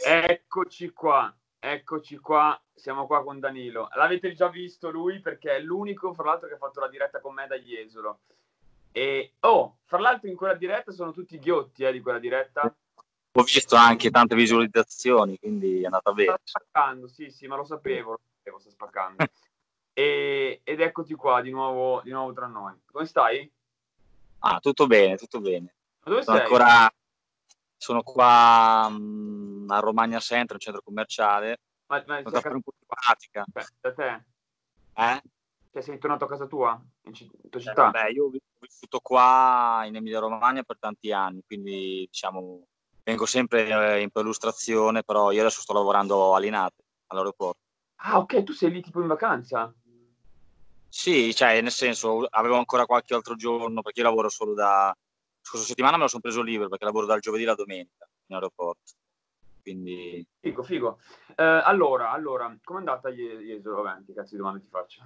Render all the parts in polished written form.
Eccoci qua, siamo qua con Danilo. L'avete già visto lui perché è l'unico, fra l'altro, che ha fatto la diretta con me da Jesolo. E fra l'altro in quella diretta sono tutti ghiotti di quella diretta. Ho visto anche tante visualizzazioni, quindi è andata bene. Sta spaccando, sì, ma lo sapevo, sta spaccando. Ed eccoti qua di nuovo tra noi. Come stai? Ah, tutto bene, tutto bene. Ma dove Sono sei? ancora, sono qua a Romagna Centro, un centro commerciale. Ma Sono sei da a fare casa un po' di pratica. da te? Eh? Cioè sei tornato a casa tua? In tua città? Vabbè, io ho vissuto qua in Emilia Romagna per tanti anni, quindi diciamo vengo sempre in perlustrazione, però io adesso sto lavorando a Linate, all'aeroporto. Ah, ok, tu sei lì tipo in vacanza? Sì, cioè, nel senso, avevo ancora qualche altro giorno, perché io lavoro solo da... Scorsa settimana me lo sono preso libero, perché lavoro dal giovedì alla domenica in aeroporto. Quindi... Figo. Allora, com'è andata Jesolo? Vabbè, che cazzo di domande ti faccio?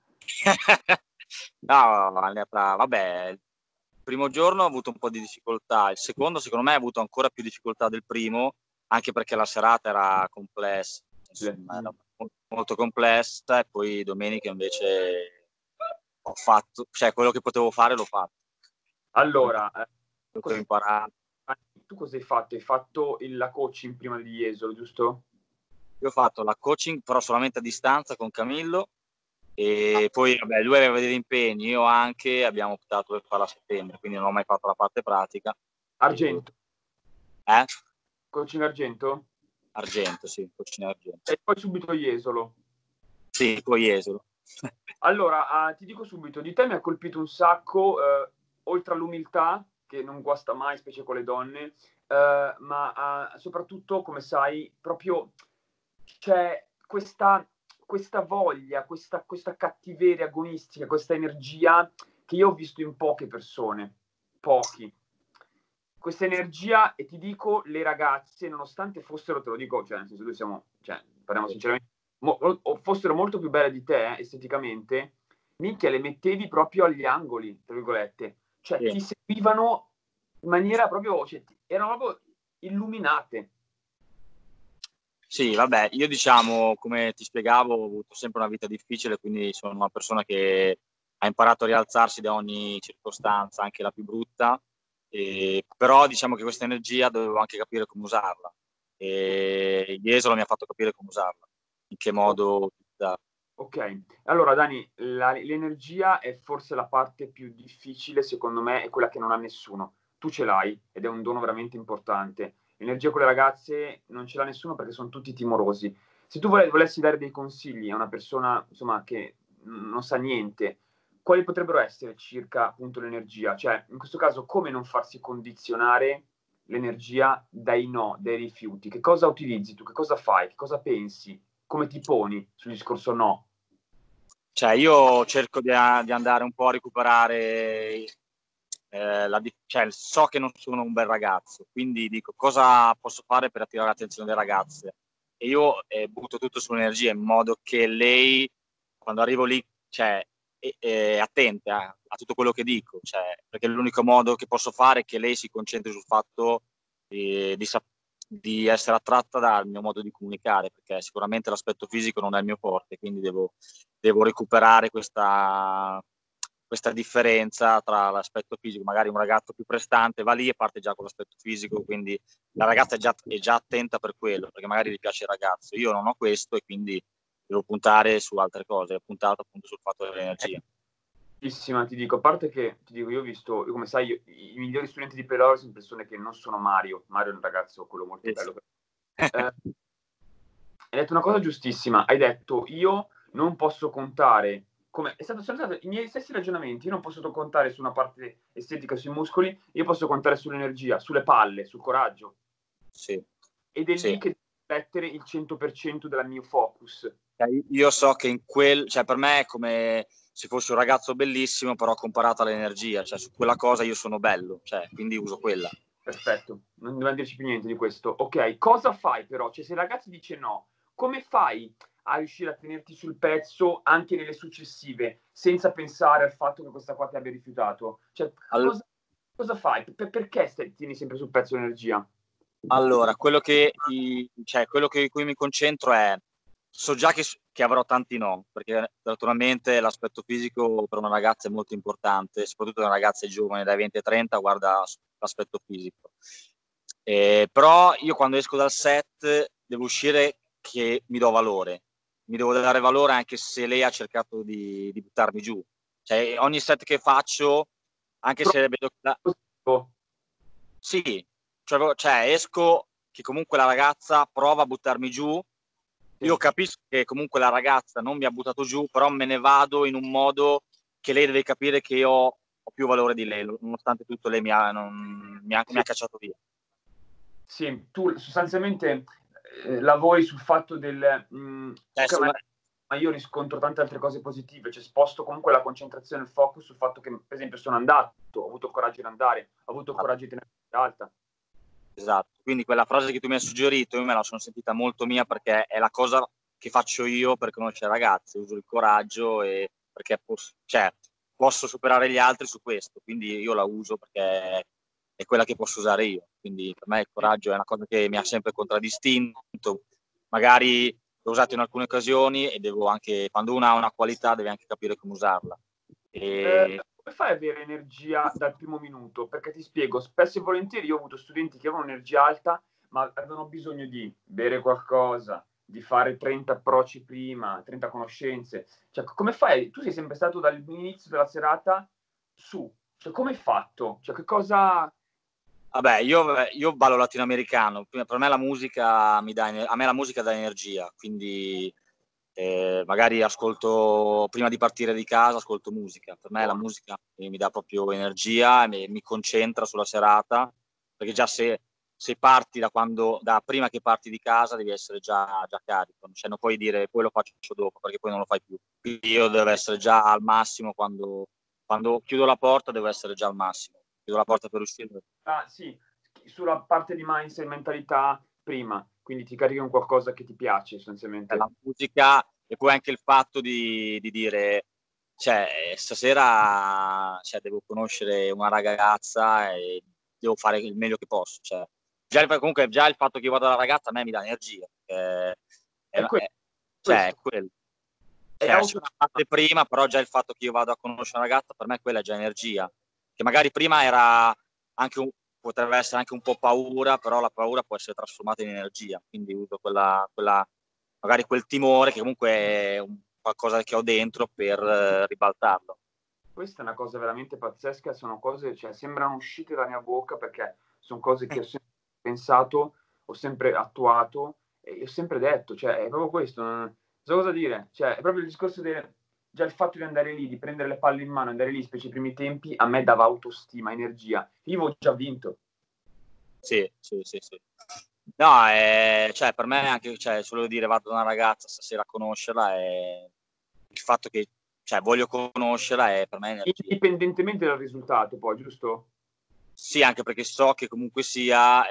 No, vabbè, il primo giorno ho avuto un po' di difficoltà, il secondo secondo me ha avuto ancora più difficoltà del primo, anche perché la serata era complessa, insomma, era molto complessa, e poi domenica invece ho fatto, cioè quello che potevo fare l'ho fatto. Allora, Quello che ho imparato. tu cosa hai fatto? Hai fatto la coaching prima di Jesolo, giusto? Io ho fatto la coaching, però solamente a distanza con Camillo, e poi vabbè, lui aveva degli impegni, io anche, abbiamo optato per farla a settembre, quindi non ho mai fatto la parte pratica. Argento. Eh? Coaching argento? Argento, sì, coaching argento. E poi subito Jesolo. Sì, poi esolo. Allora, ti dico subito, di te mi ha colpito un sacco, oltre all'umiltà, che non guasta mai, specie con le donne, ma soprattutto, come sai, proprio c'è questa voglia, questa cattiveria agonistica, questa energia che io ho visto in poche persone, pochi. Questa energia, e ti dico, le ragazze, nonostante fossero, te lo dico, cioè, nel senso, noi siamo, cioè, parliamo sinceramente, o fossero molto più belle di te, esteticamente, minchia, le mettevi proprio agli angoli, tra virgolette. Cioè, Sì. ti seguivano in maniera proprio, cioè, erano proprio illuminate. Sì, vabbè, io diciamo, come ti spiegavo, ho avuto sempre una vita difficile, quindi sono una persona che ha imparato a rialzarsi da ogni circostanza, anche la più brutta, però diciamo che questa energia dovevo anche capire come usarla, e Jesolo mi ha fatto capire come usarla, in che modo utilizzarla. Ok, allora Dani, l'energia è forse la parte più difficile, secondo me, è quella che non ha nessuno. Tu ce l'hai ed è un dono veramente importante. L'energia con le ragazze non ce l'ha nessuno perché sono tutti timorosi. Se tu volessi dare dei consigli a una persona, insomma, che non sa niente, quali potrebbero essere circa appunto l'energia? Cioè, in questo caso, come non farsi condizionare l'energia dai no, dai rifiuti? Che cosa utilizzi tu? Che cosa fai? Che cosa pensi? Come ti poni sul discorso no? Cioè, io cerco di andare un po' a recuperare, cioè, so che non sono un bel ragazzo, quindi dico cosa posso fare per attirare l'attenzione delle ragazze. E io butto tutto sull'energia in modo che lei, quando arrivo lì, cioè, è attenta a tutto quello che dico, cioè, perché l'unico modo che posso fare è che lei si concentri sul fatto di essere attratta dal mio modo di comunicare, perché sicuramente l'aspetto fisico non è il mio forte, quindi devo recuperare questa differenza tra l'aspetto fisico. Magari un ragazzo più prestante va lì e parte già con l'aspetto fisico, quindi la ragazza è già attenta per quello, perché magari gli piace il ragazzo. Io non ho questo e quindi devo puntare su altre cose. Ho puntato appunto sul fatto dell'energia. Bellissima, ti dico, a parte che, ti dico, io ho visto, come sai, i migliori studenti di Peloro sono persone che non sono Mario. Mario è un ragazzo, quello molto bello. Hai detto una cosa giustissima, hai detto, io non posso contare, come, sono stati i miei stessi ragionamenti, io non posso contare su una parte estetica, sui muscoli, io posso contare sull'energia, sulle palle, sul coraggio. Sì, Ed è sì. lì che devo mettere il 100% del mio focus. Io so che cioè per me è come se fossi un ragazzo bellissimo, però comparato all'energia, cioè su quella cosa io sono bello, cioè quindi uso quella. Perfetto, non dobbiamo dirci più niente di questo. Ok, cosa fai però? Cioè, se il ragazzo dice no, come fai a riuscire a tenerti sul pezzo anche nelle successive, senza pensare al fatto che questa qua ti abbia rifiutato? Cioè, cosa fai? Perché tieni sempre sul pezzo l'energia? Allora, quello che cui mi concentro è, so già che avrò tanti no, perché naturalmente l'aspetto fisico per una ragazza è molto importante, soprattutto una ragazza giovane dai 20 ai 30 guarda l'aspetto fisico. Però io quando esco dal set devo uscire che mi do valore, mi devo dare valore anche se lei ha cercato di buttarmi giù. Cioè, ogni set che faccio, anche se vedo che sì, cioè esco che comunque la ragazza prova a buttarmi giù, io Sì. capisco che comunque la ragazza non mi ha buttato giù, però me ne vado in un modo che lei deve capire che io ho più valore di lei, nonostante tutto lei mi ha Sì. cacciato via. Sì, tu sostanzialmente lavori sul fatto del ok, ma io riscontro tante altre cose positive, cioè sposto comunque la concentrazione, il focus sul fatto che, per esempio, sono andato, ho avuto il coraggio di andare, ho avuto il coraggio di tenere alta. Esatto, quindi quella frase che tu mi hai suggerito io me la sono sentita molto mia, perché è la cosa che faccio io per conoscere ragazze, uso il coraggio e perché posso superare gli altri su questo, quindi io la uso perché è quella che posso usare io, quindi per me il coraggio è una cosa che mi ha sempre contraddistinto, magari l'ho usato in alcune occasioni e devo anche, quando uno ha una qualità deve anche capire come usarla. E... Come fai ad avere energia dal primo minuto? Perché ti spiego, spesso e volentieri io ho avuto studenti che avevano energia alta, ma avevano bisogno di bere qualcosa, di fare 30 approcci prima, 30 conoscenze. Cioè, come fai? Tu sei sempre stato dall'inizio della serata su. Cioè, come hai fatto? Cioè, che cosa... Vabbè, io ballo latinoamericano, per me la musica a me la musica dà energia, quindi magari ascolto, prima di partire di casa, ascolto musica. Per me la Buono. musica mi dà proprio energia e mi concentra sulla serata, perché già se parti da prima che parti di casa devi essere già carico, cioè non puoi dire poi lo faccio dopo, perché poi non lo fai più. Quindi io devo essere già al massimo quando chiudo la porta, devo essere già al massimo. Chiudo la porta per uscire. Ah, sì, sulla parte di mindset, mentalità prima, quindi ti carichi con qualcosa che ti piace La essenzialmente. musica e poi anche il fatto di dire, cioè, stasera devo conoscere una ragazza e devo fare il meglio che posso. Cioè, comunque già il fatto che io vado dalla ragazza a me mi dà energia. È Cioè, è questo, quello. è Cioè, c'è auto... una parte prima, però già il fatto che io vado a conoscere una ragazza, per me quella è già energia. Che magari prima era potrebbe essere anche un po' paura, però la paura può essere trasformata in energia. Quindi uso magari quel timore che comunque è qualcosa che ho dentro per ribaltarlo. Questa è una cosa veramente pazzesca, sono cose, cioè, sembrano uscite dalla mia bocca perché sono cose che ho sempre pensato, ho sempre attuato e ho sempre detto, cioè, è proprio questo, non so cosa dire, cioè, è proprio il discorso del, già il fatto di andare lì, di prendere le palle in mano, andare lì, specie i primi tempi, a me dava autostima, energia. Io avevo già vinto. Sì, sì, sì, sì. No, cioè, per me anche, cioè, solo dire vado da una ragazza stasera a conoscerla e il fatto che, cioè, voglio conoscerla è per me energia. Indipendentemente dal risultato, poi, giusto? Sì, anche perché so che comunque sia,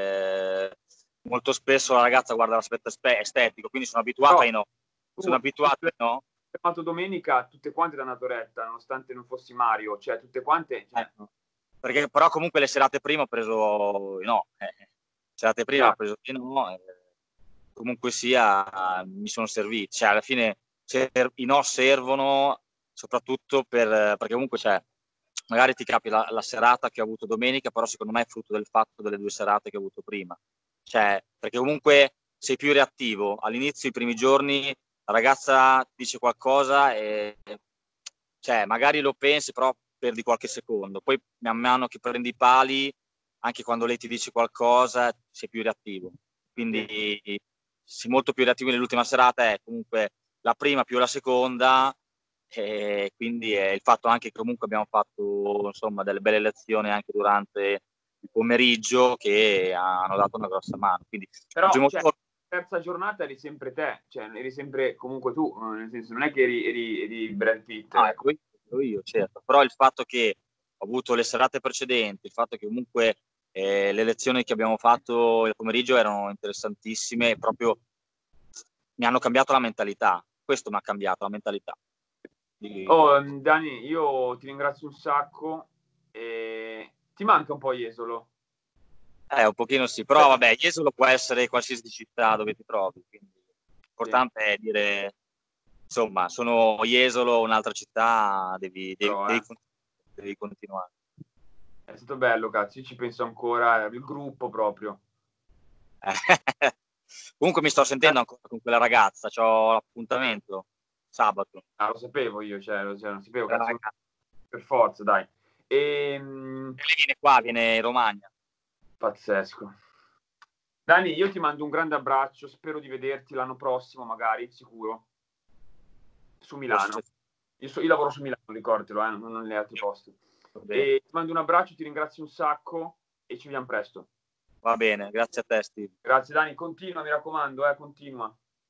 molto spesso la ragazza guarda l'aspetto estetico, quindi sono abituato Però ai no. tu, Sono abituato ai no. chiamato domenica, tutte quante danno retta, nonostante non fossi Mario, cioè, tutte quante, cioè, No. Perché però comunque le serate prima ho preso i no. Serate prima ho chiaro. preso i no, comunque sia mi sono serviti. Cioè, alla fine i no servono soprattutto perché comunque c'è, magari ti capi la serata che ho avuto domenica, però secondo me è frutto del fatto delle 2 serate che ho avuto prima. Cioè, perché comunque sei più reattivo. All'inizio, i primi giorni, la ragazza ti dice qualcosa e cioè, magari lo pensi, però perdi qualche secondo. Poi, man mano che prendi i pali, anche quando lei ti dice qualcosa, sei più reattivo. Sì. Quindi sei molto più reattivo nell'ultima serata, è comunque la prima più la seconda, e quindi è il fatto anche che comunque abbiamo fatto insomma delle belle lezioni anche durante il pomeriggio che hanno dato una grossa mano. Quindi il Però, primo cioè, giorno terza giornata eri sempre te, cioè, eri sempre comunque tu, nel senso, non è che eri Brad Pitt, ecco. ero io, certo. Però il fatto che ho avuto le serate precedenti, il fatto che comunque le lezioni che abbiamo fatto il pomeriggio erano interessantissime e proprio mi hanno cambiato la mentalità. Questo mi ha cambiato la mentalità. Oh, Dani, io ti ringrazio un sacco e ti manca un po' Jesolo. Un pochino sì, però vabbè, Jesolo può essere qualsiasi città dove ti trovi, quindi l'importante è dire, insomma, sono Jesolo, un'altra città, Però, devi continuare. è stato bello, cazzo, io ci penso ancora, il gruppo proprio. Comunque mi sto sentendo ancora con quella ragazza, c'ho l'appuntamento sabato. Ah, lo sapevo io, cioè, non sapevo, La cazzo, ragazza. per forza, dai. E lei viene qua, viene in Romagna. Pazzesco. Dani, io ti mando un grande abbraccio, spero di vederti l'anno prossimo, magari, sicuro, su Milano. Io lavoro su Milano, ricordalo, non negli altri posti. E ti mando un abbraccio, ti ringrazio un sacco e ci vediamo presto. Va bene, grazie a te, Steve. Grazie Dani, continua, mi raccomando, continua.